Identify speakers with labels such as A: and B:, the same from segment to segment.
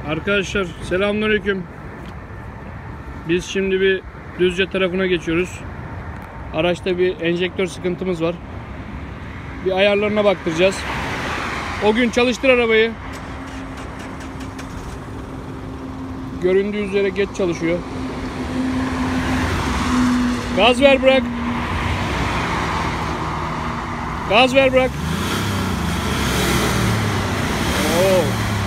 A: Arkadaşlar selamünaleyküm. Biz şimdi bir Düzce tarafına geçiyoruz. Araçta bir enjektör sıkıntımız var. Bir ayarlarına baktıracağız. O gün çalıştır arabayı. Göründüğü üzere geç çalışıyor. Gaz ver bırak. Gaz ver bırak. Oo.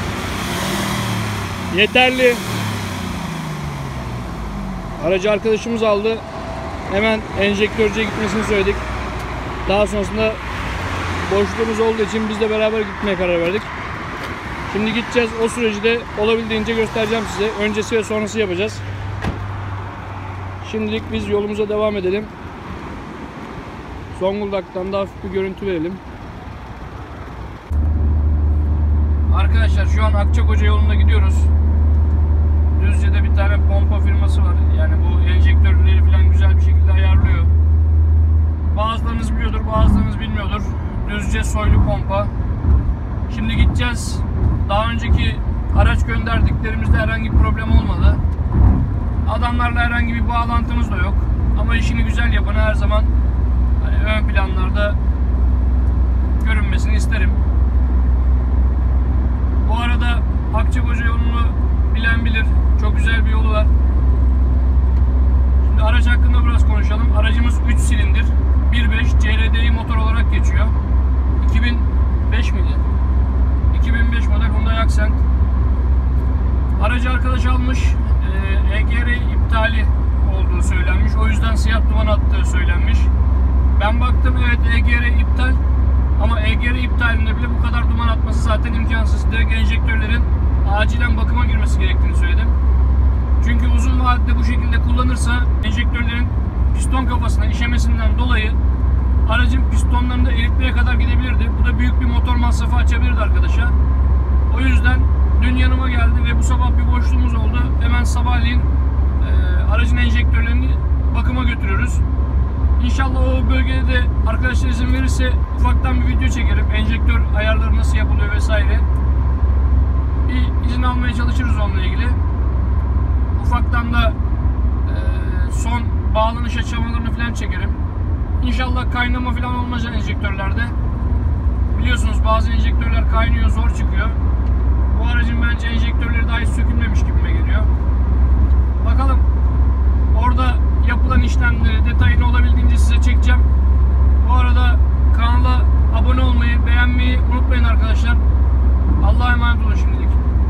A: Yeterli. Aracı arkadaşımız aldı. Hemen enjektörcüye gitmesini söyledik. Daha sonrasında boşluğumuz olduğu için biz de beraber gitmeye karar verdik. Şimdi gideceğiz. O süreci de olabildiğince göstereceğim size. Öncesi ve sonrası yapacağız. Şimdilik biz yolumuza devam edelim. Zonguldak'tan da hafif bir görüntü verelim. Arkadaşlar şu an Akçakoca yolunda gidiyoruz. Düzce'de bir tane pompa firması var. Yani bu enjektörleri falan güzel bir şekilde ayarlıyor. Bazılarınız biliyordur, bazılarınız bilmiyordur. Düzce soylu pompa. Şimdi gideceğiz. Daha önceki araç gönderdiklerimizde herhangi bir problem olmadı. Adamlarla herhangi bir bağlantımız da yok. Ama işini güzel yapanı her zaman hani ön planlarda görünmesini isterim. Bu arada Akçakoca yolunu bilen bilir. Çok güzel bir yolu var. Şimdi araç hakkında biraz konuşalım. Aracımız 3 silindir. 1.5 CRDI motor olarak geçiyor. 2005 miydi? 2005 model Hyundai Accent. Aracı arkadaş almış. EGR iptali olduğu söylenmiş. O yüzden siyah duman attığı söylenmiş. Ben baktım, evet EGR iptal. Ama EGR iptalinde bile bu kadar duman atması zaten imkansız. Direkt enjektörlerin acilen bakıma girmesi gerektiğini söyledim. Çünkü uzun vadede bu şekilde kullanırsa enjektörlerin piston kafasına işemesinden dolayı aracın pistonlarında eritmeye kadar gidebilirdi. Bu da büyük bir motor masrafı açabilirdi arkadaşa. O yüzden dün yanıma geldi ve bu sabah bir boşluğumuz oldu. Hemen sabahleyin aracın enjektörlerini bakıma götürüyoruz. İnşallah o bölgede de arkadaşlar izin verirse ufaktan bir video çekerim. Enjektör ayarları nasıl yapılıyor vesaire. Bir izin almaya çalışırız onunla ilgili. Ufaktan da son bağlanış aşamalarını falan çekerim. İnşallah kaynama falan olmayacak enjektörlerde. Biliyorsunuz bazı enjektörler kaynıyor, zor çıkıyor. Bu aracın bence enjektörleri daha hiç sökülmemiş gibime geliyor. Bakalım orada yapılan işlemleri detayını olabildiğince size çekeceğim. Bu arada kanala abone olmayı, beğenmeyi unutmayın arkadaşlar. Allah'a emanet olun şimdilik.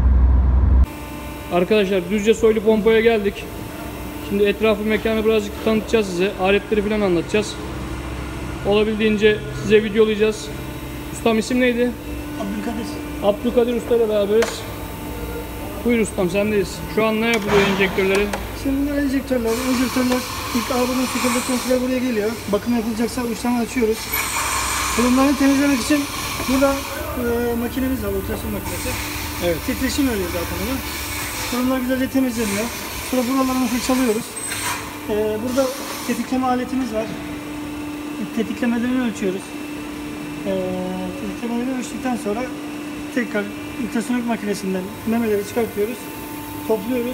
A: Arkadaşlar Düzce soylu pompaya geldik. Şimdi etrafı, mekanı birazcık tanıtacağız size. Aletleri falan anlatacağız. Olabildiğince size videolayacağız. Ustam isim neydi?
B: Abdülkadir.
A: Abdülkadir Usta ile beraberiz. Buyur ustam, sendeyiz. Şu an ne yapılıyor enjektörleri?
B: Şimdi enjektörler ilk arabanın sıkıldıktan sonra buraya geliyor. Bakım yapılacaksa uçtan açıyoruz. Kurumlarını temizlemek için burada makinemiz var, ultrason makinesi.
A: Evet.
B: Titreşim veriyor zaten onu. Kurumlar güzelce temizleniyor. Sonra buralarını fırçalıyoruz. Burada tetikleme aletimiz var. Tetiklemelerini ölçüyoruz. Tetiklemelerini ölçtükten sonra tekrar ultrasonik makinesinden memeleri çıkartıyoruz. Topluyoruz.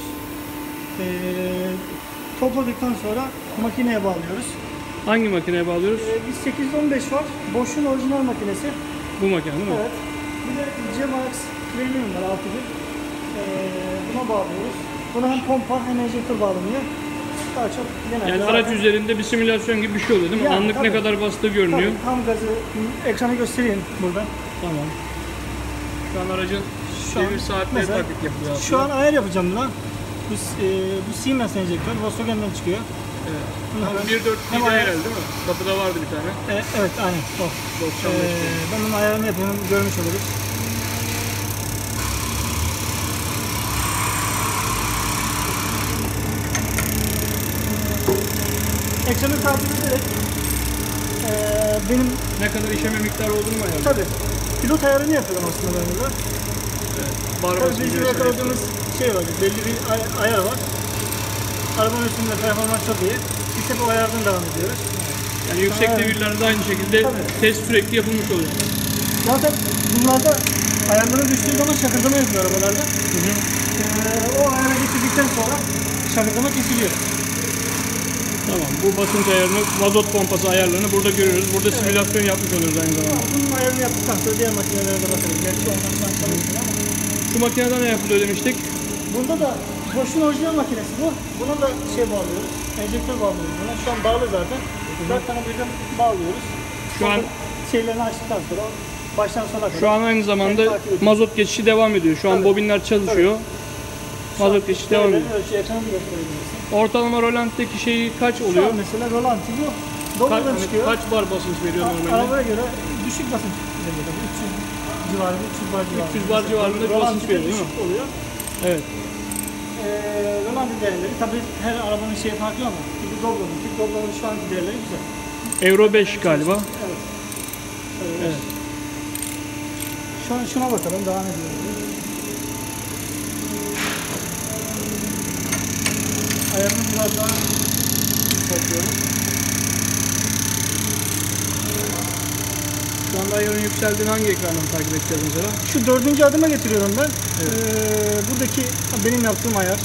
B: Topladıktan sonra makineye bağlıyoruz.
A: Hangi makineye bağlıyoruz?
B: Biz 815 var. Bosch'un orijinal makinesi.
A: Bu makine değil mi?
B: Evet. Bir de C-Max Premium var 6000. Buna bağlıyoruz. Buna hem pompa hem enjektör bağlanıyor. Daha çok genelde.
A: Yani araç üzerinde bir simülasyon gibi bir şey oluyor değil mi?
B: Yani,
A: anlık
B: tabii.
A: ne kadar bastığı görünüyor.
B: Tabii, tam gazı ekranı göstereyim burada.
A: Tamam. Şu an aracın devir saatleri takip yapıyor aslında.
B: Şu an ayar yapacağım buna. Bu Siemens enjektör, Volkswagen'den çıkıyor.
A: Evet. 1.4 herhalde değil mi? Kapıda vardı bir tane.
B: Evet, aynen. O.
A: 95.
B: Ben bunun ayarını yapıyorum, görmüş oluruz. Ekranı takip ederek benim
A: Ne kadar işeme miktarı olduğunu mu ayarlıyor?
B: tabii pilot ayarını yapıyorum aslında ben burada.
A: Evet. Bar
B: Tabii
A: basınca
B: bizim
A: vesaire.
B: yakaladığımız şey var, belli bir ayar var. Arabanın üstünde performans çok iyi. Biz hep o ayardan devam ediyoruz.
A: Yani yüksek devirlerde aynı şekilde
B: Tabii.
A: test sürekli yapılmış oluyor.
B: Zaten bunlarda ayarları düştüğü zaman şakırdama yapıyor arabalarda. O ayara getirdikten sonra şakırdama kesiliyor.
A: Tamam. Bu basınç ayarını, mazot pompası ayarlarını burada görüyoruz. Burada simülasyon yapmış oluyoruz aynı zamanda.
B: Bunun ayarını yaptıktan sonra diğer makinelere de bakarız. Gerçi onlardan çalışmıyor ama.
A: Şu makinede ne yapılıyor demiştik?
B: Bunda da Bosch'un orijinal makinesi bu. Buna da şey bağlıyoruz. Enjektör bağlıyoruz buna. Şu an bağlı zaten. 4 tane birden bağlıyoruz.
A: Şu an
B: şeylerini açtıktan sonra baştan sona kadar.
A: Şu an aynı zamanda mazot geçişi devam ediyor. Şu an bobinler çalışıyor. Mazot geçişi devam ediyor.
B: Ekranı da gösterebilirsin.
A: Ortalama rolantteki şeyi kaç
B: Şu
A: oluyor?
B: an mesela rolanti bu. Doblodan çıkıyor.
A: Kaç bar basınç veriyor normalde?
B: Arabaya göre düşük basınç veriyor. 300 civarında, 300 bar civarında.
A: 300 bar civarında bir basınç veriyor değil mi?
B: Oluyor.
A: Evet.
B: Rolanti değerleri tabii her arabanın şeyi farklı ama Doblo'nun şu anki değerleri güzel.
A: Euro 5 galiba.
B: Evet.
A: Evet.
B: Şu an şuna bakalım, devam ediyoruz. Ayarını biraz daha yükseltiyorum.
A: Şu anda ayarın yükseldiğini hangi ekrandan takip edeceğiz mesela?
B: Şu 4. adıma getiriyorum ben. Buradaki benim yaptığım ayar.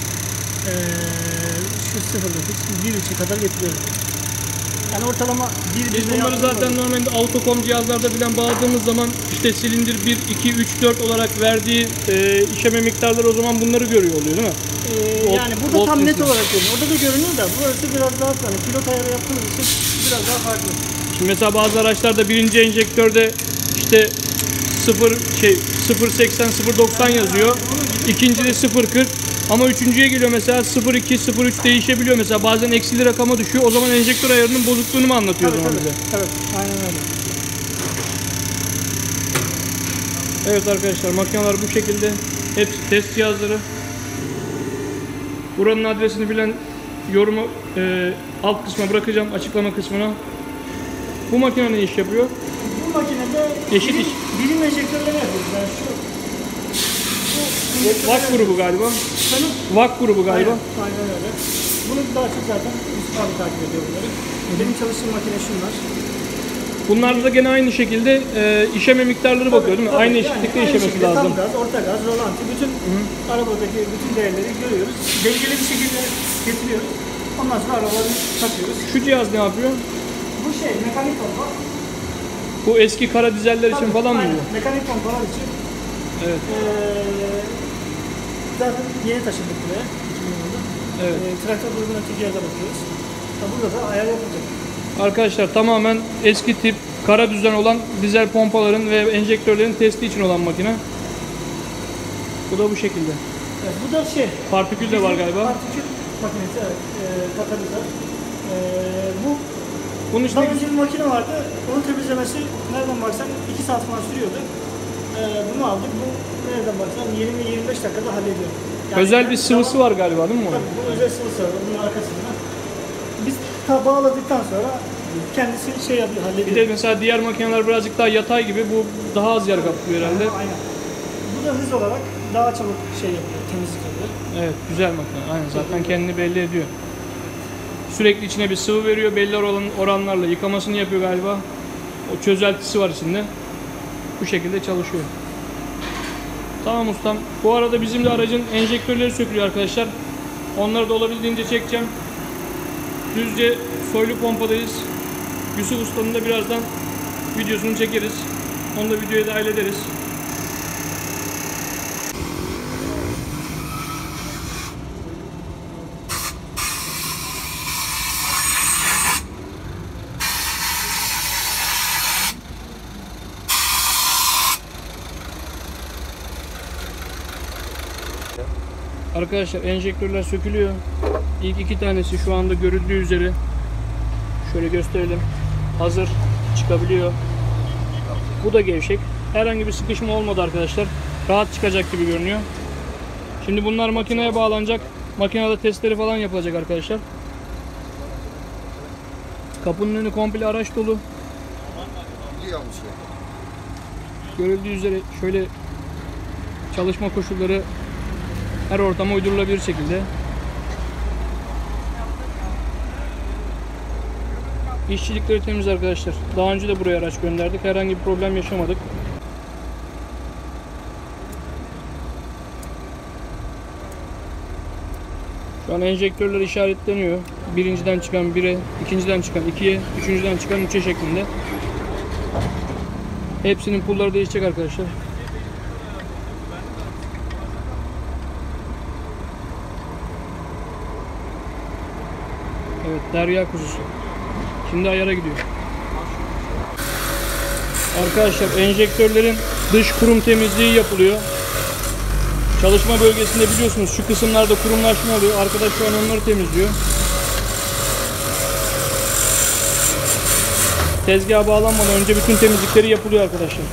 B: Şu 0.9, 1.3'e kadar getiriyorum. Yani ortalama
A: Biz bunları zaten normalde autocom cihazlarda bilen bağladığımız zaman işte silindir 1, 2, 3, 4 olarak verdiği işleme miktarları o zaman bunları görüyor oluyor değil mi?
B: Yani burada tam net olarak görünüyor. Orada da görünüyor da burası biraz daha farklı. Pilot ayarı yaptığımız için biraz daha farklı.
A: Şimdi mesela bazı araçlarda birinci enjektörde işte 0.80 0.90 yazıyor. İkincide 0.40 ama üçüncüye geliyor mesela 0.2 0.3 değişebiliyor mesela bazen eksili rakama düşüyor. O zaman enjektör ayarının bozukluğunu mu anlatıyor o zaman bize?
B: Evet, aynen öyle.
A: Evet arkadaşlar makineler bu şekilde. Hepsi test cihazları. Buranın adresini bilen yorumu alt kısma bırakacağım, açıklama kısmına. Bu makine ne iş yapıyor?
B: Bu makinede
A: Eşit iş.
B: birim enjektörleri yapıyoruz. Yani şu
A: VAK grubu galiba.
B: Sanırım.
A: VAK grubu galiba.
B: Aynen öyle. Bunu daha çok zaten Yusuf abi takip ediyor bunları. Benim çalıştığım makine şunlar.
A: Bunlarda da gene aynı şekilde işeme miktarları bakıyor değil mi? Aynı eşitlikte
B: aynı
A: işemesi
B: şekilde
A: lazım.
B: Tam gaz, orta gaz, rolanti, bütün arabadaki bütün değerleri görüyoruz. Dengeli bir şekilde getiriyoruz. Ondan sonra arabaları takıyoruz.
A: Şu cihaz ne yapıyor?
B: Bu şey mekanik pompa.
A: Bu eski kara dizeller için falan mı
B: Aynen,
A: bu?
B: mekanik pompalar için.
A: Evet.
B: Zaten yeni taşındık buraya. 2010'da.
A: Evet.
B: Traktör grubuna Türkiye'de bakıyoruz. Burada da ayar yapılacak.
A: Arkadaşlar tamamen eski tip kara düzen olan dizel pompaların ve enjektörlerin testi için olan makine. Bu da bu şekilde.
B: Evet, bu da şey.
A: Partikül de var galiba.
B: Partikül makinesi, evet. Katalizör. Bu
A: Bunun işte
B: daha önce bir makine vardı. Onun temizlemesi nereden baksan 2 saat falan sürüyordu. Bunu aldık. Bu nereden baksan 20-25 dakikada hallediyor. Yani
A: özel bir sıvısı var galiba değil mi onun?
B: Tabii bu özel sıvısı var. Bunun arkasında. Biz bağladıktan sonra kendisi şey yapıyor, hallediyor.
A: Bir de mesela diğer makineler birazcık daha yatay gibi, bu daha az yer kaplıyor herhalde.
B: Aynen. Bu da hız olarak daha çabuk şey yapıyor, temizlik yapıyor.
A: Evet, güzel makine. Aynen, zaten kendini belli ediyor. Sürekli içine bir sıvı veriyor, belli oranlarla yıkamasını yapıyor galiba. O çözeltisi var içinde. Bu şekilde çalışıyor. Tamam ustam. Bu arada bizim de aracın enjektörleri sökülüyor arkadaşlar. Onları da olabildiğince çekeceğim. Düzce soylu pompadayız. Yusuf Usta'nın da birazdan videosunu çekeriz. Onu da videoya dahil ederiz. Arkadaşlar enjektörler sökülüyor. İlk iki tanesi şu anda görüldüğü üzere. Şöyle gösterelim. Hazır çıkabiliyor. Bu da gevşek. Herhangi bir sıkışma olmadı arkadaşlar. Rahat çıkacak gibi görünüyor. Şimdi bunlar makineye bağlanacak. Makinede testleri falan yapılacak arkadaşlar. Kapının önü komple araç dolu. Görüldüğü üzere şöyle çalışma koşulları her ortama uydurulabilir şekilde. İşçilikleri temiz arkadaşlar. Daha önce de buraya araç gönderdik. Herhangi bir problem yaşamadık. Şu an enjektörler işaretleniyor. Birinciden çıkan 1'e, ikinciden çıkan 2'ye, üçüncüden çıkan 3'e şeklinde. Hepsinin pulları değişecek arkadaşlar. Evet, derya kuzusu. Şimdi ayara gidiyor. Arkadaşlar enjektörlerin dış kurum temizliği yapılıyor. Çalışma bölgesinde biliyorsunuz şu kısımlarda kurumlaşma oluyor. Arkadaş şu an onları temizliyor. Tezgaha bağlanmadan önce bütün temizlikleri yapılıyor arkadaşlar.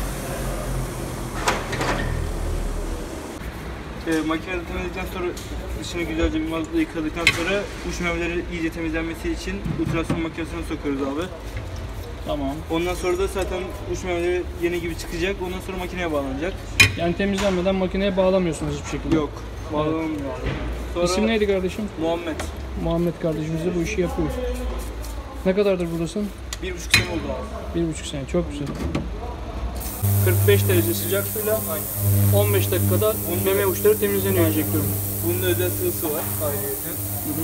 C: Makinede temizledikten sonra dışını güzelce bir mazotla yıkadıktan sonra uç memleri iyice temizlenmesi için ultrason makinesine sokuyoruz abi.
A: Tamam.
C: Ondan sonra da zaten uç memeleri yeni gibi çıkacak. Ondan sonra makineye bağlanacak.
A: Yani temizlenmeden makineye bağlamıyorsunuz hiçbir şekilde.
C: Yok, bağlanmıyor abi. Sonra
A: İsim neydi kardeşim?
C: Muhammed.
A: Muhammed kardeşimiz de bu işi yapıyor. Ne kadardır buradasın?
C: 1,5 sene oldu abi.
A: 1,5 sene. Çok güzel. 45 derece sıcak suyla 15 dakikada meme uçları temizleniyor enjektörün.
C: Bunun da özel sıvısı var ayrıca.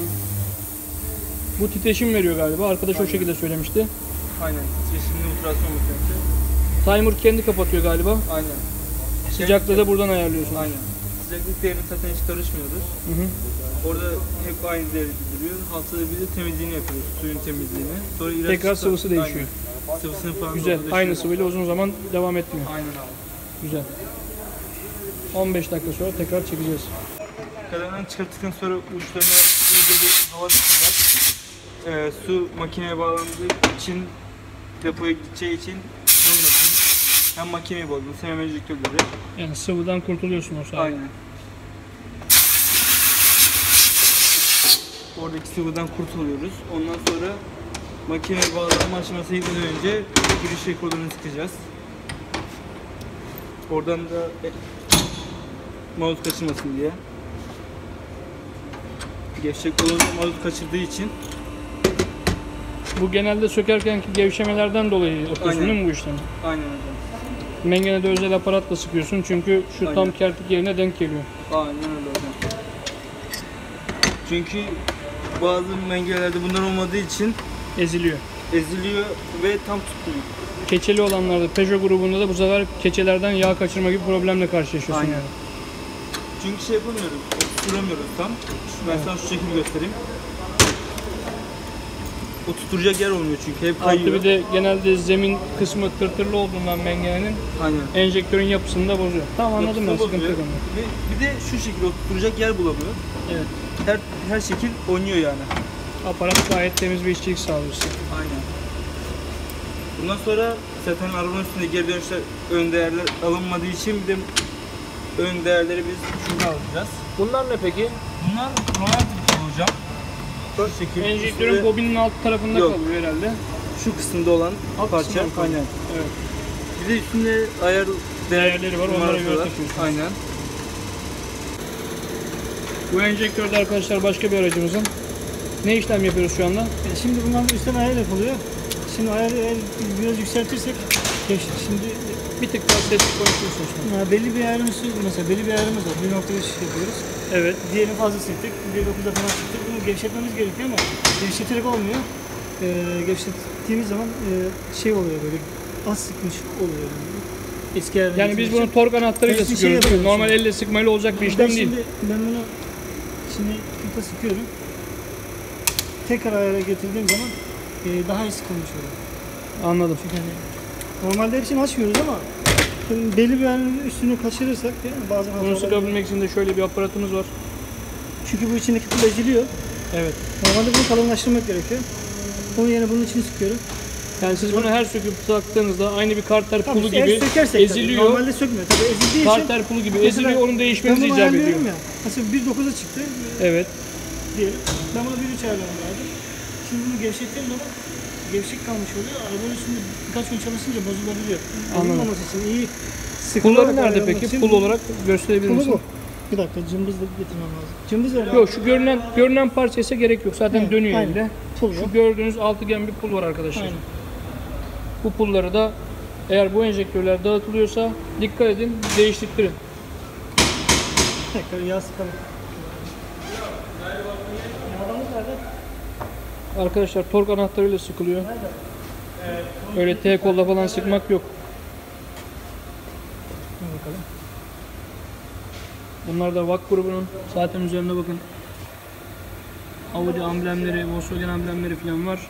A: Bu titreşim veriyor galiba. Arkadaş o şekilde söylemişti.
C: Aynen. Çeşitli ultrason makinesi.
A: Timer kendi kapatıyor galiba.
C: Aynen.
A: Sıcaklığı da buradan ayarlıyorsun.
C: Aynen. Sıcaklık değerini zaten hiç karışmıyoruz. Orada hep aynı derecede duruyor. Haftada bir de temizliğini yapıyoruz. Suyun temizliğini. Sonra ilaç
A: Tekrar sıvısı değişiyor.
C: Aynen. Sıvısını falan
A: Güzel.
C: dolduruşuyor.
A: Aynı sıvıyla uzun zaman devam etmiyor.
C: Aynen abi.
A: Güzel. 15 dakika sonra tekrar çekeceğiz.
C: Kalemden çıkarttıktan sonra uçlarına iyice bir hava tutacak. Su makineye bağlandığı için, depoya gideceği için olmasın. Hem makineyi bozdum, hem enjektörleri.
A: Yani sıvıdan kurtuluyorsun o sayede.
C: Aynen. Oradaki sıvıdan kurtuluyoruz. Ondan sonra makineye bağlanma aşamasına gitmeden önce giriş rekorlarını sıkacağız. Oradan da mazot kaçırmasın diye. Gevşek olan mazot kaçırdığı için.
A: Bu genelde sökerkenki gevşemelerden dolayı yapıyorsun
C: Aynen.
A: değil mi bu işlemi?
C: Aynen hocam.
A: Mengenede özel aparatla sıkıyorsun çünkü şu tam
C: Aynen.
A: kertik yerine denk geliyor.
C: Aynen öyle hocam. Çünkü bazı mengelerde bunlar olmadığı için
A: Eziliyor.
C: eziliyor ve tam tutmuyor.
A: Keçeli olanlarda Peugeot grubunda da bu sefer keçelerden yağ kaçırma gibi problemle karşılaşıyorsun
C: Aynen.
A: yani.
C: Çünkü şey yapamıyoruz, tutturamıyoruz tam. Ben sana şu şekilde göstereyim. O tutturacak yer olmuyor çünkü hep kayıyor.
A: Artı bir de genelde zemin kısmı tırtırlı olduğundan mengenenin
C: Aynen.
A: enjektörün yapısını da bozuyor. Tamam anladım ben,
C: Yapısını
A: sıkıntı yok
C: bozuyor.
A: onda.
C: Bir de şu şekilde o tutturacak yer bulamıyor.
A: Evet.
C: Her şekil oynuyor yani.
A: Aparat gayet temiz bir işçilik sağlıyor size.
C: Aynen. Bundan sonra zaten arabanın üstünde geri dönüşler, ön değerler alınmadığı için bir de ön değerleri biz şuradan alacağız.
A: Bunlar ne peki?
C: Bunlar romantik olacak. Şu şekil.
A: Enjektörün
C: üstünde-
A: bobinin alt tarafında
C: Yok.
A: kalıyor herhalde.
C: şu kısımda olan
A: Alt
C: parça.
A: kısmında kalıyor.
C: Aynen.
A: Evet.
C: Bir de üstünde ayar
A: Değerleri var, onlara
C: numarası
A: göre
C: var.
A: takıyorsunuz.
C: Aynen.
A: Bu enjektörde arkadaşlar başka bir aracımızın. Ne işlem yapıyoruz şu anda?
B: Şimdi bunların üstten ayar yapılıyor. Şimdi ayarı eğer biraz yükseltirsek, şimdi
A: Bir tık daha sesli konuşuyorsunuz.
B: belli bir ayarımız, mesela belli bir ayarımız var. 1.5 yapıyoruz.
A: Evet.
B: Diğerini fazla sıktık, 1.9'da falan sıktık. Bunu gevşetmemiz gerekiyor ama gevşeterek olmuyor. Gevşettiğimiz zaman şey oluyor böyle, az sıkmış oluyor. Eski ayarına
A: Yani biz
B: getirmek
A: bunu
B: için.
A: tork anahtarıyla
B: Ben bir şey
A: sıkıyoruz değil mi?
B: yapıyorum
A: Normal
B: şimdi.
A: elle sıkmayla olacak bir işlem değil.
B: Ben bunu ipe sıkıyorum. Tekrar ayara getirdiğim zaman daha iyi sıkılmış oluyor.
A: Anladım.
B: Çünkü hani normalde hepsini açmıyoruz ama belli bir ayarın üstünü kaçırırsak değil mi? Bazen
A: Bunu
B: hatalar-
A: sıkabilmek için de şöyle bir aparatımız var.
B: Çünkü bu içindeki pul eziliyor.
A: Evet.
B: Normalde bunu kalınlaştırmak gerekiyor. Onun yerine bunun içini sıkıyorum.
A: Yani siz bunu her söküp taktığınızda aynı bir karter
B: Tabii
A: pulu
B: eğer
A: gibi
B: sökersek tabii,
A: eziliyor.
B: Normalde sökmüyor. Tabii ezildiği için.
A: Karter pulu gibi
B: Mesela
A: eziliyor, onun
B: ben
A: değişmenizi
B: bunu
A: icap
B: ayarlıyorum
A: ediyor.
B: ya. Mesela 1.9'a çıktı
A: Evet.
B: diyelim. Ben bunu 1.3 ayarlamam lazım. Şimdi bunu gevşettiğim zaman gevşek kalmış oluyor. Arabanın üstünde birkaç gün çalışınca bozulabiliyor.
A: Anladım.
B: Bozulmaması için iyi sıkı
A: Pulları
B: olarak
A: nerede
B: ayarlamak
A: peki?
B: için-
A: Pul olarak gösterebilir
B: Pulu
A: misin?
B: bu. Bir dakika cımbızla getirmem lazım. Cımbız var.
A: Yok, şu görünen parça ise gerek yok. Zaten
B: Evet,
A: dönüyor
B: aynen.
A: elde.
B: Pul
A: Şu
B: var.
A: gördüğünüz altıgen bir pul var arkadaşlar.
B: Aynen.
A: Bu pulları da eğer bu enjektörler dağıtılıyorsa dikkat edin, değiştirtirin.
B: Tekrar yağ sıkalım.
A: Arkadaşlar tork anahtarıyla sıkılıyor. Öyle T kolla falan sıkmak yok.
B: Bakalım.
A: Bunlar da VAK grubunun. Zaten üzerinde bakın. Audi amblemleri, Volkswagen amblemleri falan var.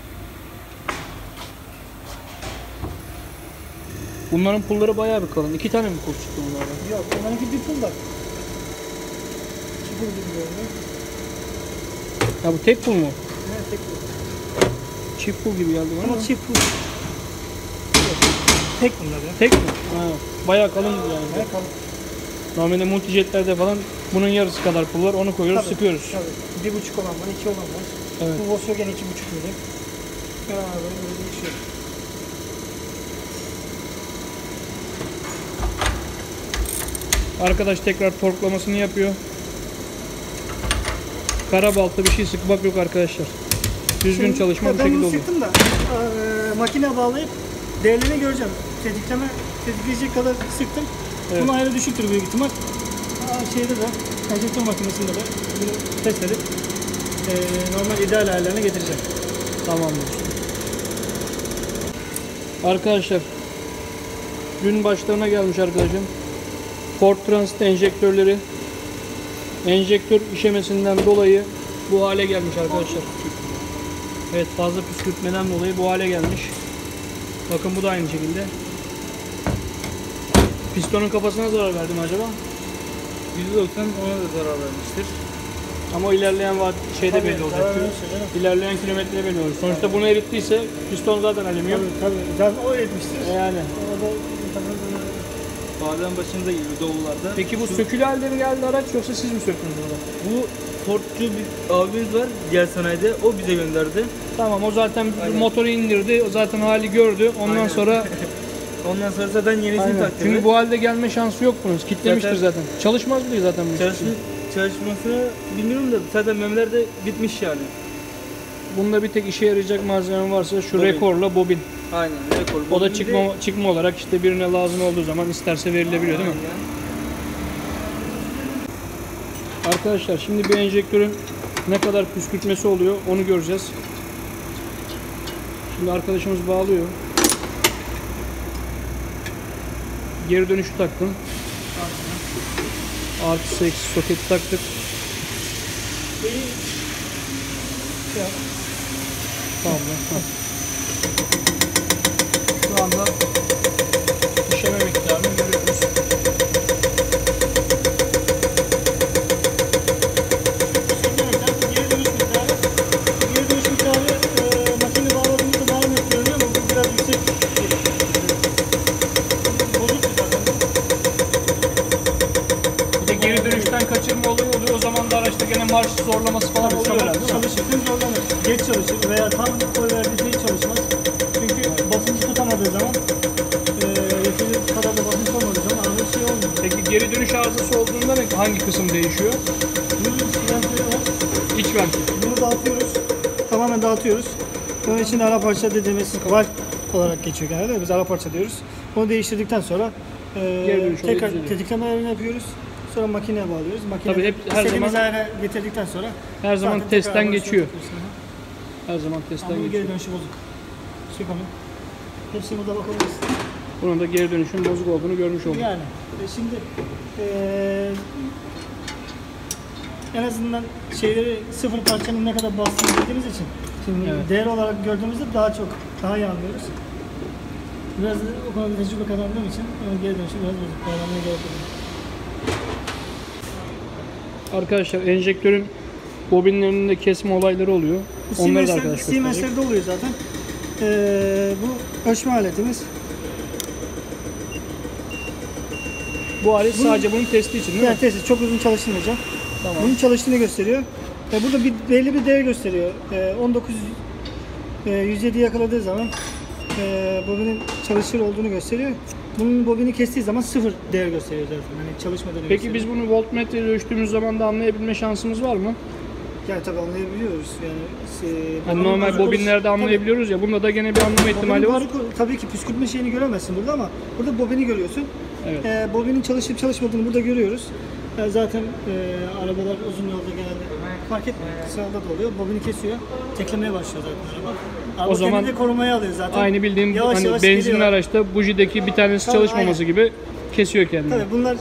A: Bunların pulları bayağı bir kalın. 2 tane mi pul çıktı bunlardan?
B: Yok, onlarınki bir pul da. İki pul gibi görünüyor.
A: Ya bu tek pul mu?
B: Evet, tek pul.
A: Çift pul gibi geldi bana.
B: Ama çift pul. Yok, tek bunlar ya.
A: Tek mi? Ha, bayağı kalın yani.
B: Evet, kalın.
A: Normalde multijetlerde falan bunun yarısı kadar pul var. Onu koyuyoruz,
B: Tabii,
A: sıkıyoruz.
B: Tabii. 1,5 olan var, 2 olan var.
A: Evet.
B: Bu Volkswagen 2,5 mili. Böyle değişiyor.
A: Arkadaş tekrar torklamasını yapıyor. Kara balta bir şey sıkmak yok arkadaşlar. Düzgün
B: Şimdi,
A: çalışma bu
B: ben
A: şekilde
B: bunu
A: oluyor.
B: sıktım da makine bağlayıp değerlerini göreceğim. Tetikleyecek kadar sıktım.
A: Evet.
B: Bunun ayarı düşüktür büyük ihtimal. Şeyde de, enjektör makinesinde de bunu test edip normal ideal ayarlarına getireceğim.
A: Tamamdır. Arkadaşlar gün başlarına gelmiş arkadaşım. Ford Transit enjektörleri enjektör işemesinden dolayı bu hale gelmiş arkadaşlar. Evet, fazla püskürtmeden dolayı bu hale gelmiş. Bakın bu da aynı şekilde. Pistonun kafasına zarar verdi mi acaba?
C: %90 ona da zarar vermiştir.
A: Ama ilerleyen şeyde
B: Tabii,
A: belli olacak.
B: zarar vermiştir canım.
A: İlerleyen kilometrede belli olacak. Sonuçta bunu erittiyse piston zaten alüminyum.
B: Tabii. Zaten o etmiştir.
A: Yani.
B: O da tabii
C: Bazen başınıza geliyor dolularda.
A: Peki bu sökülü halde mi geldi araç yoksa siz mi söktünüz bunu?
C: Bu Ford'cu bir abimiz var diğer sanayide. O bize gönderdi.
A: Tamam, o zaten
C: Aynen.
A: motoru indirdi. O zaten hali gördü. Ondan
C: Aynen.
A: sonra
C: Ondan sonra zaten yenisini
A: aynen.
C: taktı.
A: Çünkü bu halde gelme şansı yok bunun. Kitlemiştir
C: Zaten-
A: zaten. Çalışmaz mı zaten bu?
C: Çalışmasını bilmiyorum da zaten memeler de bitmiş yani.
A: Bunda bir tek işe yarayacak malzeme varsa şu
C: Bobin.
A: rekorla bobin.
C: Aynen rekor.
A: O da
C: Bugün de-
A: çıkma olarak işte birine lazım olduğu zaman isterse verilebiliyor değil mi?
C: Aynen.
A: Arkadaşlar şimdi bir enjektörün ne kadar püskürtmesi oluyor onu göreceğiz. Şimdi arkadaşımız bağlıyor. Geri dönüşü taktım. Artı eksi soketi taktık. Tamam. Şu anda işleme miktarını görüyoruz.
B: Geri dönüş miktarı makine bağladığımızda daha net görünüyor ama bu biraz yüksek. Bozuk bir zaten.
A: Bir de geri dönüşten kaçırma oluyor. O zaman da araçta gene marş zorlaması falan oluyor herhalde, değil mi?
B: Çalışırken zorlanır. Geç çalışır veya tam koy verdiği şey çalışmaz. Çünkü basıncı tutamadığı zaman yeteri kadar da basınç olmadığı zaman araba şey olmuyor.
A: Peki geri dönüş arızası olduğunda hangi kısım değişiyor? İç vent.
B: Bunu dağıtıyoruz. Tamamen dağıtıyoruz. Bunun için ara parça dediğimiz valve olarak geçiyor genelde. Biz ara parça diyoruz. Onu değiştirdikten sonra
A: Geri dönüş oluyor,
B: tekrar
A: düzeliyor.
B: tetikleme ayarını yapıyoruz. Sonra makineye bağlıyoruz. Makine
A: Tabii hep her
B: istediğimiz
A: zaman-
B: ayara getirdikten sonra
A: Her zaman
B: zaten
A: testten
B: tekrar
A: geçiyor.
B: arabasını takıyorsun.
A: Her zaman
B: Ama
A: testten
B: bunun
A: geçiyor.
B: geri dönüşü bozuk. Çık onu. Hepsine burada bakabiliriz.
A: Bunun da geri dönüşün bozuk olduğunu görmüş olduk.
B: Yani şimdi en azından şeyleri sıfır parçanın ne kadar bastığını bildiğimiz için şimdi
A: Evet.
B: değer olarak gördüğümüzde daha iyi anlıyoruz. Biraz da o konuda tecrübe kazandığım için geri dönüşü biraz bozuk. Bağlamaya gerek yok.
A: Arkadaşlar enjektörün bobinlerinde kesme olayları oluyor.
B: Bu
A: Onları da arkadaş gösterecek.
B: Siemens'lerde oluyor zaten. Bu ölçme aletimiz.
A: Bu alet sadece bunun testi için değil mi?
B: Yani testi çok uzun çalıştırmayacağım.
A: Tamam.
B: Bunun çalıştığını gösteriyor. Burada belli bir değer gösteriyor. 19 107 yakaladığı zaman bobinin çalışır olduğunu gösteriyor. Bunun bobini kestiği zaman 0 değer gösteriyor zaten. Hani çalışmadığını
A: Peki
B: gösteriyor.
A: biz bunu voltmetre ile ölçtüğümüz zaman da anlayabilme şansımız var mı?
B: Yani tabii anlayabiliyoruz.
A: Hani normal bobinlerde anlayabiliyoruz ya. Bunda da gene bir anlama ihtimali var.
B: Tabii ki püskürtme şeyini göremezsin burada ama burada bobini görüyorsun.
A: Evet.
B: Bobinin çalışıp çalışmadığını burada görüyoruz. Zaten arabalar uzun yolda genelde fark etmiyor. Kısa yolda da oluyor. Bobini kesiyor. Teklemeye başlıyor zaten araba. Araba
A: O zaman
B: kendini de korumaya alıyor zaten.
A: Aynı bildiğim
B: Yavaş
A: hani
B: yavaş
A: benzinli
B: geliyor.
A: araçta bujideki bir tanesi
B: Tabii,
A: çalışmaması
B: aynen.
A: gibi kesiyor kendini.
B: Tabii bunlar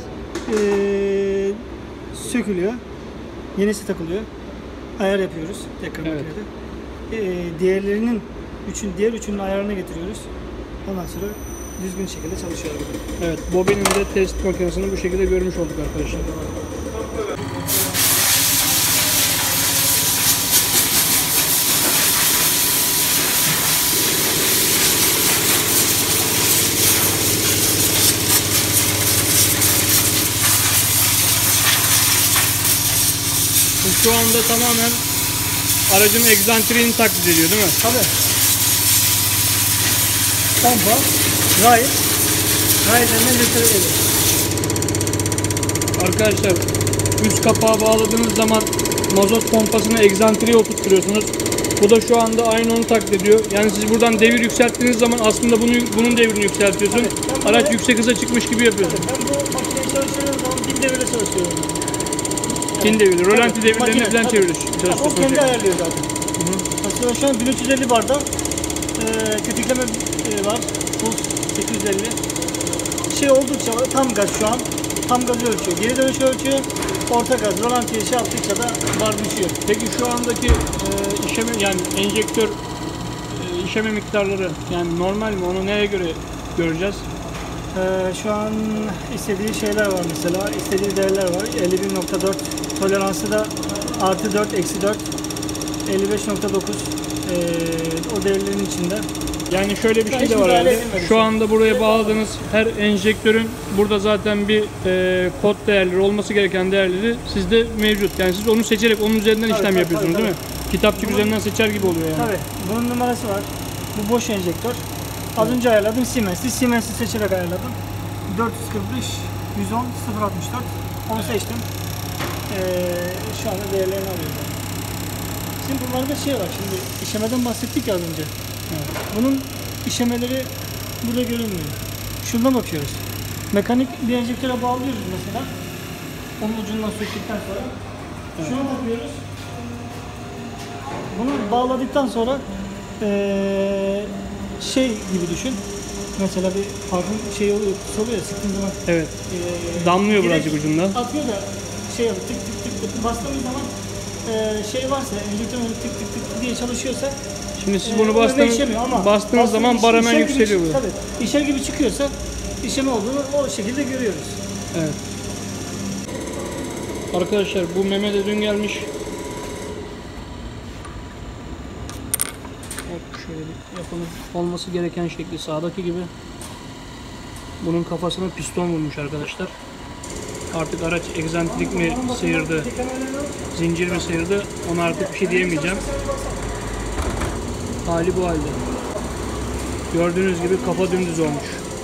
B: sökülüyor. Yenisi takılıyor. Ayar yapıyoruz tekrar
A: Evet.
B: makinede. Diğer üçünün ayarını getiriyoruz. Ondan sonra düzgün şekilde çalışıyor araba.
A: Evet, bobinin de test makinesini bu şekilde görmüş olduk arkadaşlar. Bu şu anda tamamen aracın egzantriğini taklit ediyor değil mi?
B: Tabii. Pompa, rayet, rayetlerinden göstere geliyor.
A: Arkadaşlar üst kapağı bağladığınız zaman mazot pompasını egzantriye oturtturuyorsunuz. Bu da şu anda aynı onu taklit ediyor. Yani siz buradan devir yükselttiğiniz zaman aslında bunun devrini yükseltiyorsun.
B: Evet,
A: Araç yüksek hıza çıkmış gibi yapıyorsun.
B: Ben bu makineyi çalıştırdığım zaman 1000 devirde çalışıyorum.
A: Pin deviri, rölanti
B: Tabii,
A: devirlerini
B: makine,
A: falan
B: tabii.
A: çalışıyorsunuz.
B: O kendi ayarlıyor zaten. Aslında şu an 1350 barda tetikleme var. Puls 850. Şey oldukça tam gaz şu an. Tam gazı ölçüyor. Geri dönüş ölçüyor. Orta gaz. Rolantiye şey yaptıkça da bar düşüyor.
A: Peki şu andaki işeme yani enjektör işeme miktarları yani normal mi? Onu neye göre göreceğiz?
B: Şu an istediği şeyler var mesela. İstediği değerler var. 51.4 toleransı da artı 4, eksi 4. 55.9 o değerlerin içinde.
A: Yani şöyle bir
B: Daha
A: şey
B: hiç
A: de var
B: müdahale
A: herhalde.
B: edilmedi
A: Şu
B: şu.
A: anda buraya bağladığınız her enjektörün burada zaten bir kod değerleri olması gereken değerleri sizde mevcut. Yani siz onu seçerek onun üzerinden işlem
B: tabii,
A: yapıyorsunuz
B: tabii,
A: değil mi? Kitapçık üzerinden seçer gibi oluyor yani.
B: Tabii. Bunun numarası var. Bu boş enjektör. Az önce ayarladım Siemens'i. Siemens'i seçerek ayarladım. 445 110 064 onu seçtim. Şu anda değerlerini alıyorum. Şimdi bunlarda şey var. Şimdi işemeden bahsettik ya az önce.
A: Evet.
B: Bunun işemeleri burada görünmüyor. Şuradan bakıyoruz. Mekanik bir enjektöre bağlıyoruz mesela. Onun ucundan söktükten sonra. Şunu takıyoruz. Bunu bağladıktan sonra şey gibi düşün. Mesela bir parfüm şey oluyor, oluyor sıktığın zaman.
A: Evet. Damlıyor
B: direkt
A: birazcık ucundan.
B: Atıyor da şey yapıyor, tık tık tık tık bastığımız zaman şey varsa, enjektör tık tık tık diye çalışıyorsa
A: Şimdi siz bunu
B: öyle işemiyor ama
A: bastığınız zaman bar hemen
B: işer gibi-
A: yükseliyor bu.
B: Tabii. İşer gibi çıkıyorsa işleme olduğunu o şekilde görüyoruz.
A: Evet. Arkadaşlar bu meme de dün gelmiş. Hop şöyle bir yapalım. Olması gereken şekli sağdaki gibi. Bunun kafasına piston vurmuş arkadaşlar. Artık araç egzantrik mi sıyırdı, zincir mi sıyırdı ona artık bir şey diyemeyeceğim. Hali bu halde. Gördüğünüz gibi kafa dümdüz olmuş.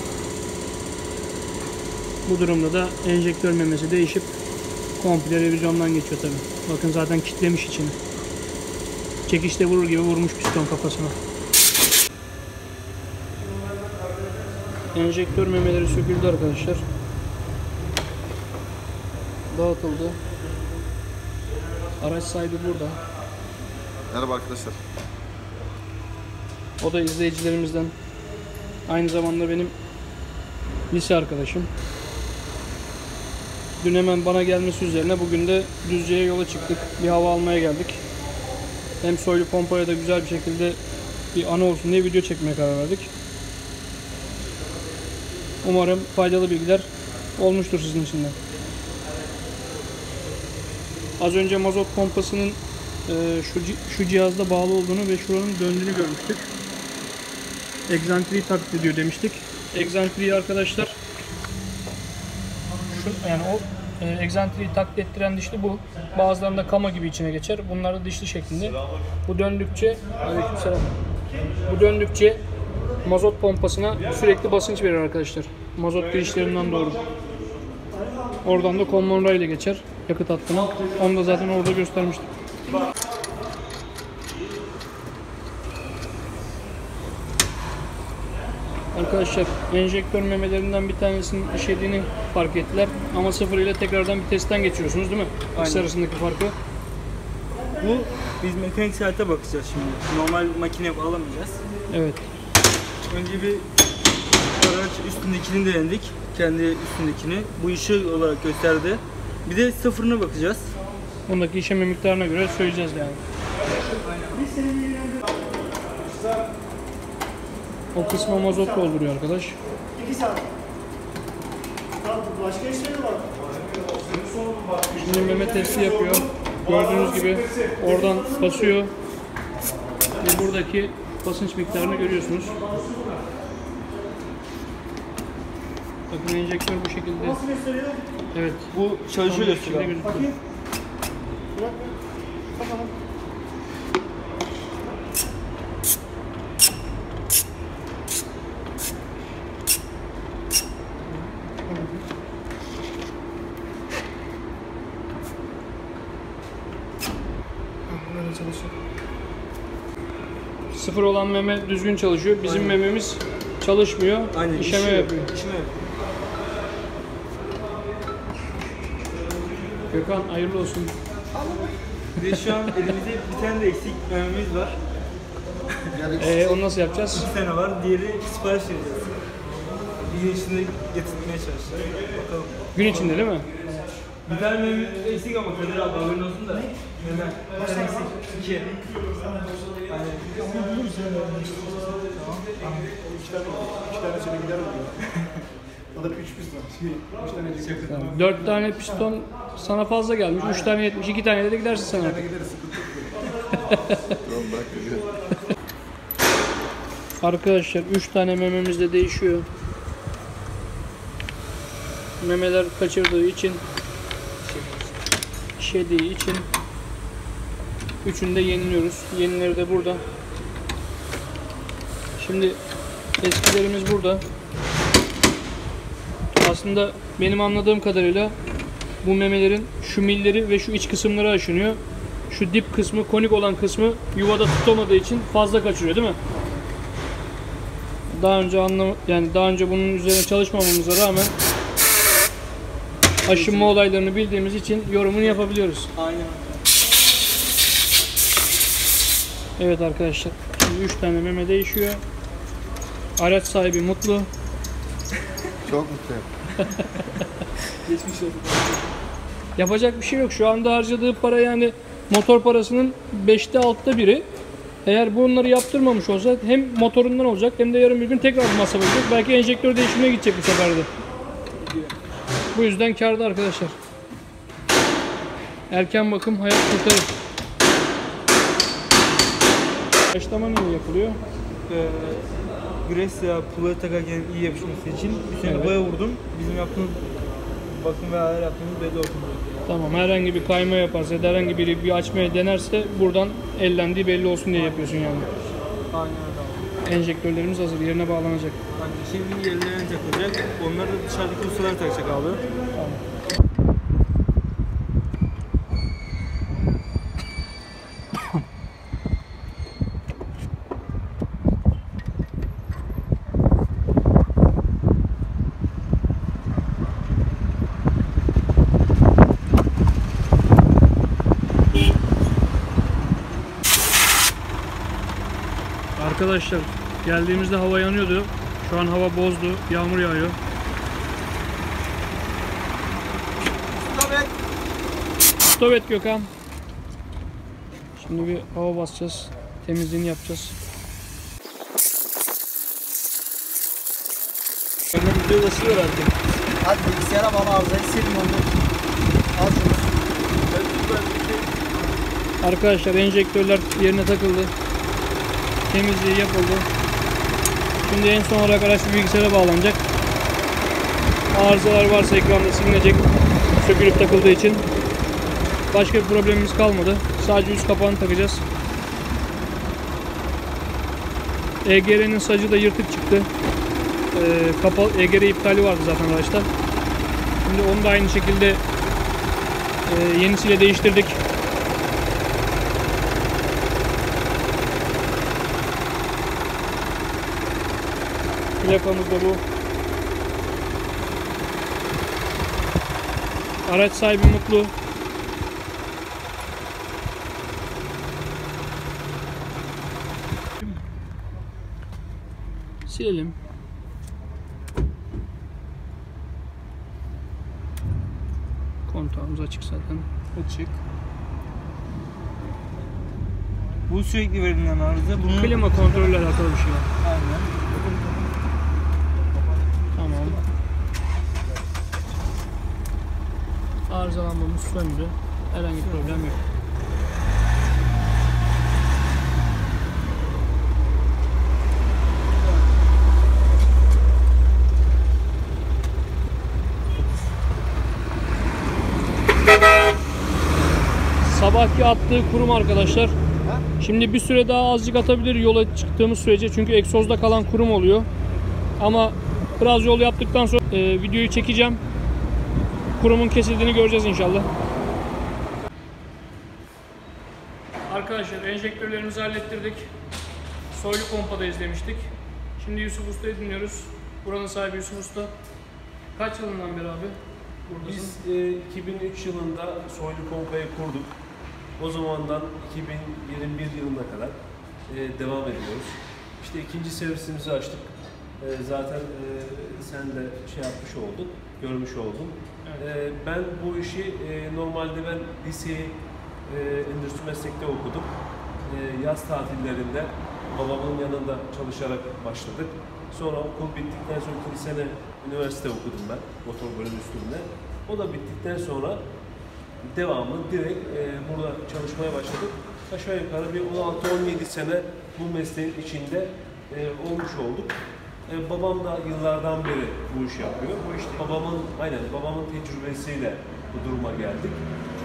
A: Bu durumda da enjektör memesi değişip komple revizyondan geçiyor tabi. Bakın zaten kitlemiş içini. Çekişte vurur gibi vurmuş piston kafasına. Enjektör memeleri söküldü arkadaşlar. Dağıtıldı. Araç sahibi burada.
D: Merhaba arkadaşlar.
A: O da izleyicilerimizden. Aynı zamanda benim lise arkadaşım. Dün hemen bana gelmesi üzerine bugün de Düzce'ye yola çıktık. Bir hava almaya geldik. Hem soylu pompaya da güzel bir şekilde bir anı olsun diye video çekmeye karar verdik. Umarım faydalı bilgiler olmuştur sizin için de. Az önce mazot pompasının şu cihazda bağlı olduğunu ve şuranın döndüğünü görmüştük. Egzantriği taklit ediyor demiştik. Egzantriği arkadaşlar yani o egzantriği taklit ettiren dişli bu. Bazılarında kama gibi içine geçer. Bunlar da dişli şeklinde. Bu döndükçe aleykümselam. Bu döndükçe mazot pompasına sürekli basınç verir arkadaşlar. Mazot girişlerinden doğru. Oradan da common rail ile geçer yakıt hattına. Onu da zaten orada göstermiştim. Arkadaşlar enjektör memelerinden bir tanesinin işlediğini fark ettiler. Ama sıfır ile tekrardan bir testten geçiyorsunuz değil mi? İkisi
C: Aynen.
A: arasındaki farkı.
C: Bu biz mekanik saate bakacağız şimdi. Normal makineye bağlamayacağız.
A: Evet.
C: Önce bir araç üstündekini denedik. Kendi üstündekini. Bu ışığı olarak gösterdi. Bir de sıfırına bakacağız.
A: Bundaki işleme miktarına göre söyleyeceğiz yani. O kısma mazot dolduruyor arkadaş.
B: 2 saat. Başka işleri de var.
A: Şimdi Mehmet testi yapıyor. Gördüğünüz gibi oradan basıyor. Ve buradaki basınç miktarını görüyorsunuz. Bakın enjektör bu şekilde.
B: Nasıl gösteriyor?
A: Evet.
C: Bu çalışıyor
A: Şimdi
C: gösteriyor.
A: gözüküyor.
B: Bakayım. Bırak. Bakalım. Böyle çalışıyor.
A: Sıfır olan meme düzgün çalışıyor. Bizim mememiz çalışmıyor.
C: Aynen,
A: İşeme
C: işiyor.
A: yapıyor.
C: İşeme yapıyor.
A: Gökhan hayırlı olsun.
C: Bir de şu an elimizde bir tane de eksik mememiz var.
A: Onu nasıl yapacağız?
C: 2 tane var. Diğeri sipariş vereceğiz. Bir gün içinde getirmeye çalışacağız. Bakalım.
A: Gün içinde değil mi?
C: Bir tane mememiz eksik ama Kadir abi haberin olsun da. Meme. Bir tane eksik. 2. Hani
D: O da 3 piston. 3 tane çıkıyor.
A: Tamam. 4 tane piston sana fazla gelmiş. 3 tane yetmiş. 2 tane de gidersin sen artık.
D: Tamam bırak gidiyor.
A: Arkadaşlar 3 tane mememiz de değişiyor. Memeler kaçırdığı için, işediği için üçünü de yeniliyoruz. Yenileri de burada. Şimdi eskilerimiz burada. Aslında benim anladığım kadarıyla bu memelerin şu milleri ve şu iç kısımları aşınıyor. Şu dip kısmı, konik olan kısmı yuvada tutamadığı için fazla kaçırıyor değil mi? Daha önce bunun üzerine çalışmamamıza rağmen aşınma olaylarını bildiğimiz için yorumunu yapabiliyoruz.
C: aynen.
A: Evet arkadaşlar, şimdi 3 tane meme değişiyor. Araç sahibi mutlu.
D: Çok mutluyum.
C: Geçmiş olsun.
A: Yapacak bir şey yok. Şu anda harcadığı para yani motor parasının 5'te 6'da biri. Eğer bunları yaptırmamış olsa hem motorundan olacak hem de yarın bir gün tekrar bir masraf olacak. Belki enjektör değişimine gidecek bu sefer de. Bu yüzden kârda arkadaşlar. Erken bakım hayat kurtarır. Başlama niye yapılıyor?
C: Gres ya pulaya takarken iyi yapışması için bir sene
A: Evet.
C: boya vurdum. Bizim yaptığımız bakım ve ayar yaptığımız belli olsun diye.
A: Tamam, herhangi bir kayma yaparsa ya da herhangi biri bir açmaya denerse buradan ellendiği belli olsun diye yapıyorsun yani.
C: Aynen öyle.
A: Enjektörlerimiz hazır, yerine bağlanacak.
C: Hani şimdi yerlerine takılacak. Onları da dışarıdaki ustalar takacak abi.
A: Arkadaşlar geldiğimizde hava yanıyordu. Şu an hava bozdu. Yağmur yağıyor. Stop et Gökhan. Şimdi bir hava basacağız. Temizliğini yapacağız.
C: Önümüzde ulaşıyor artık.
B: Hadi bilgisayara bağlı arızayı silin onu. Al şunu.
A: Arkadaşlar enjektörler yerine takıldı. Temizliği yapıldı. Şimdi en son olarak araç bilgisayara bağlanacak. Arızalar varsa ekranda silinecek. Sökülüp takıldığı için. Başka bir problemimiz kalmadı. Sadece üst kapağını takacağız. EGR'nin sacı da yırtık çıktı. EGR iptali vardı zaten araçta. Şimdi onu da aynı şekilde yenisiyle değiştirdik. Plakamız da bu. Araç sahibi mutlu. Silelim. Kontağımız açık zaten.
C: Açık. Bu sürekli verilen arıza. Bunun
A: Klima kontrolüyle alakalı bir şey var.
C: aynen.
A: Tamam. Arızalanmamız söndü. Herhangi bir problem yok. Sabahki attığı kurum arkadaşlar. Şimdi bir süre daha azıcık atabilir yola çıktığımız sürece, çünkü egzozda kalan kurum oluyor. Ama biraz yol yaptıktan sonra videoyu çekeceğim. Kurumun kesildiğini göreceğiz inşallah. Arkadaşlar enjektörlerimizi hallettirdik. Soylu pompadayız demiştik. Şimdi Yusuf Usta'yı dinliyoruz. Buranın sahibi Yusuf Usta. Kaç yılından beri abi buradasın?
E: Biz 2003 yılında soylu pompayı kurduk. O zamandan 2021 yılına kadar devam ediyoruz. İşte ikinci servisimizi açtık. Zaten sen de şey yapmış oldun, görmüş oldun.
A: Evet.
E: Ben bu işi normalde ben liseyi endüstri meslekte okudum. Yaz tatillerinde babamın yanında çalışarak başladık. Sonra okul bittikten sonra 2 sene üniversite okudum ben, motor bölüm üstünde. O da bittikten sonra devamlı direkt burada çalışmaya başladık. Aşağı yukarı bir 16-17 sene bu mesleğin içinde olmuş olduk. Babam da yıllardan beri bu işi yapıyor. Babamın tecrübesiyle bu duruma geldik.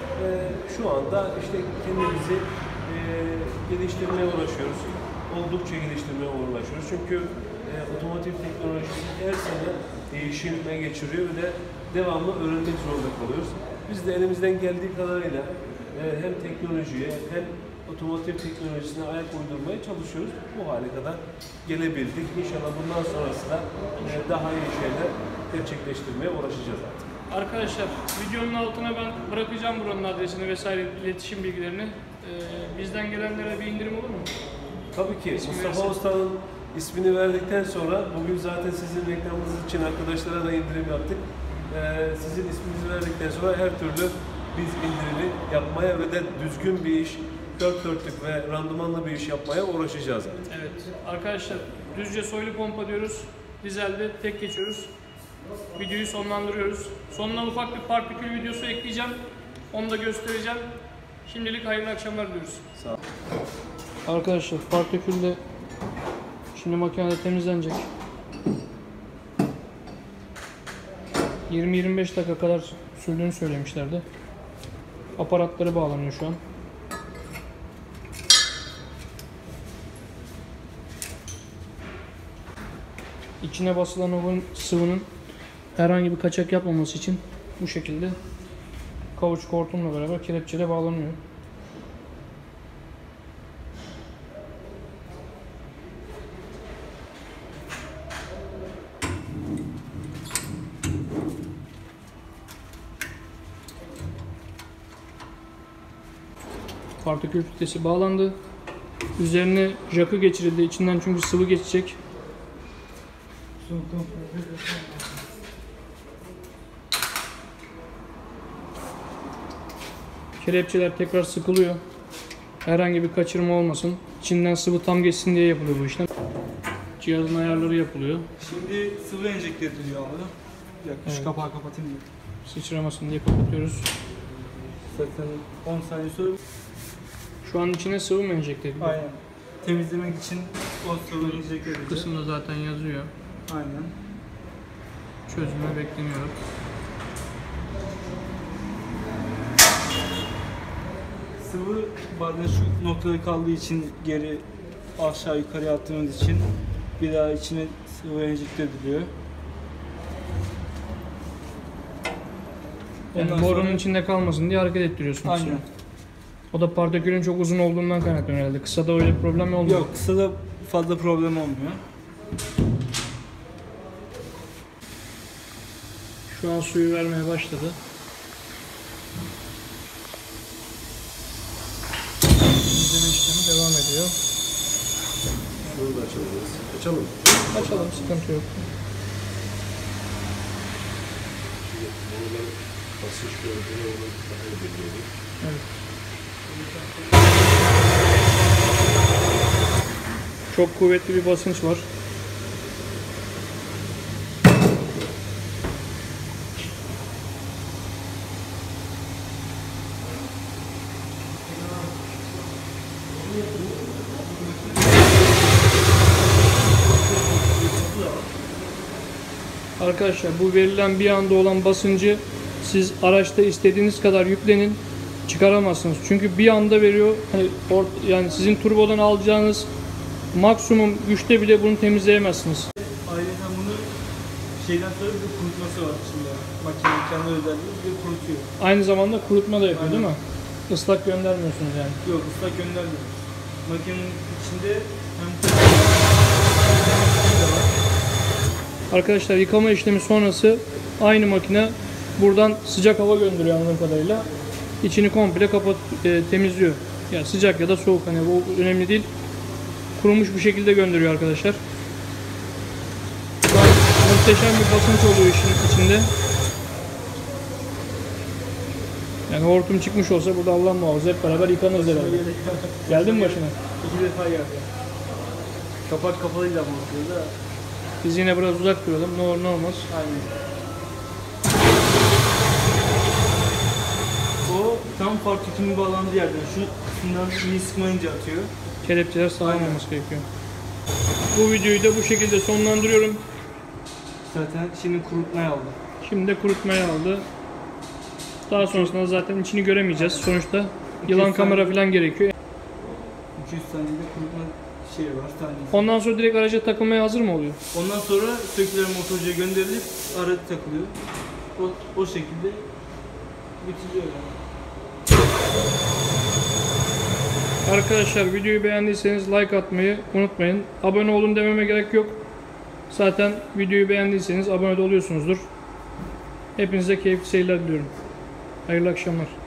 E: Şu anda işte kendimizi geliştirmeye uğraşıyoruz. Oldukça geliştirmeye uğraşıyoruz. Çünkü otomotiv teknolojisi her sene değişime geçiriyor ve de devamlı öğrenmek zorunda kalıyoruz. Biz de elimizden geldiği kadarıyla hem teknolojiye hem otomotiv teknolojisine ayak uydurmaya çalışıyoruz. Bu hale kadar gelebildik. İnşallah bundan sonrasında daha iyi şeyler gerçekleştirmeye uğraşacağız artık.
A: Arkadaşlar videonun altına ben bırakacağım buranın adresini vesaire, iletişim bilgilerini. Bizden gelenlere bir indirim olur mu?
E: Tabii ki.
A: İsmi
E: Mustafa
A: verirsen.
E: Usta'nın ismini verdikten sonra bugün zaten sizin reklamınız için arkadaşlara da indirim yaptık. Sizin isminizi verdikten sonra her türlü biz indirimi yapmaya ve de düzgün bir iş, dört dörtlük ve randımanlı bir iş yapmaya uğraşacağız artık.
A: Evet. Arkadaşlar düzce soylu pompa diyoruz. Dizelde tek geçiyoruz. Videoyu sonlandırıyoruz. Sonuna ufak bir partikül videosu ekleyeceğim. Onu da göstereceğim. Şimdilik hayırlı akşamlar diliyoruz.
E: Sağ olun.
A: Arkadaşlar partikül de şimdi makinede temizlenecek. 20-25 dakika kadar sürdüğünü söylemişlerdi. Aparatları bağlanıyor şu an. İçine basılan o sıvının herhangi bir kaçak yapmaması için bu şekilde kavuç hortumla beraber kelepçeyle bağlanıyor. Partikül filtresi bağlandı. Üzerine jakı geçirildi. İçinden çünkü sıvı geçecek. Kelepçeler tekrar sıkılıyor. Herhangi bir kaçırma olmasın. İçinden sıvı tam geçsin diye yapılıyor bu işlem. Cihazın ayarları yapılıyor.
C: Şimdi sıvı enjekte ediliyor abi. Yaklaşık
A: Evet.
C: kapağı kapatayım mı?
A: Sıçramasın diye kapatıyoruz.
C: Zaten 10 saniye sonra
A: Şu an içine sıvı mı enjekte ediliyor?
C: aynen. Temizlemek için o sıvı enjekte edeceğiz.
A: Kısımda zaten yazıyor.
C: Aynen.
A: Çözümü bekleniyor.
C: Sıvı bazen şu noktada kaldığı için geri aşağı yukarı attığımız için bir daha içine sıvı enjekte ediliyor.
A: Yani
C: Ondan
A: borunun
C: sonra-
A: içinde kalmasın diye hareket ettiriyorsun.
C: Aynen.
A: kısmı. O da partikülün çok uzun olduğundan kaynaklanıyor herhalde. Kısa da öyle bir problem olmuyor.
C: Yok, kısa da fazla problem olmuyor.
A: Şu an suyu vermeye başladı. Temizleme işlemi devam ediyor.
D: Şunu da açabiliriz. Açalım.
A: Açalım, sıkıntı yok.
D: Boruların basınç gördüğünü onu daha iyi biliyorum.
A: Evet. Çok kuvvetli bir basınç var. Arkadaşlar bu verilen bir anda olan basıncı siz araçta istediğiniz kadar yüklenin, çıkaramazsınız. Çünkü bir anda veriyor. Hani yani sizin turbodan alacağınız maksimum güçte bile bunu temizleyemezsiniz.
C: Ayrıca bunu şeyden sonra bir de kurutması var şimdi. Makinenin kendi özelliği bir de kurutuyor.
A: Aynı zamanda kurutma da yapıyor değil mi? Islak göndermiyorsunuz yani.
C: Yok, ıslak göndermiyor. Makinenin içinde hem
A: Arkadaşlar yıkama işlemi sonrası aynı makine buradan sıcak hava gönderiyor anladığım kadarıyla. İçini komple temizliyor. Yani sıcak ya da soğuk, hani bu önemli değil. Kurumuş bir şekilde gönderiyor arkadaşlar. Şu an muhteşem bir basınç oluyor işin içinde. Yani hortum çıkmış olsa burada Allah muhafaza hep beraber yıkanırız herhalde. Geldin mi başına?
C: 2 defa geldi. Kapak kapalıyla bakıyoruz da.
A: Biz yine biraz uzak duralım. Ne olur ne olmaz.
C: Aynen. O tam fark tütünün bağlandığı yerden. Şu kısımdan iyi sıkmayınca atıyor.
A: Kelepçeler sağlam olması gerekiyor. Bu videoyu da bu şekilde sonlandırıyorum.
C: Zaten şimdi kurutmaya aldı.
A: Şimdi de kurutmaya aldı. Daha sonrasında zaten içini göremeyeceğiz. Sonuçta yılan kamera falan gerekiyor.
C: 200 saniyede kurutma şeyi var, tanesi.
A: Ondan sonra direkt araca takılmaya hazır mı oluyor?
C: Ondan sonra sökülen motorcuya gönderilip aracı takılıyor. O şekilde bitiriyor yani.
A: Arkadaşlar videoyu beğendiyseniz like atmayı unutmayın. Abone olun dememe gerek yok. Zaten videoyu beğendiyseniz abone de oluyorsunuzdur. Hepinize keyifli seyirler diliyorum. Hayırlı akşamlar.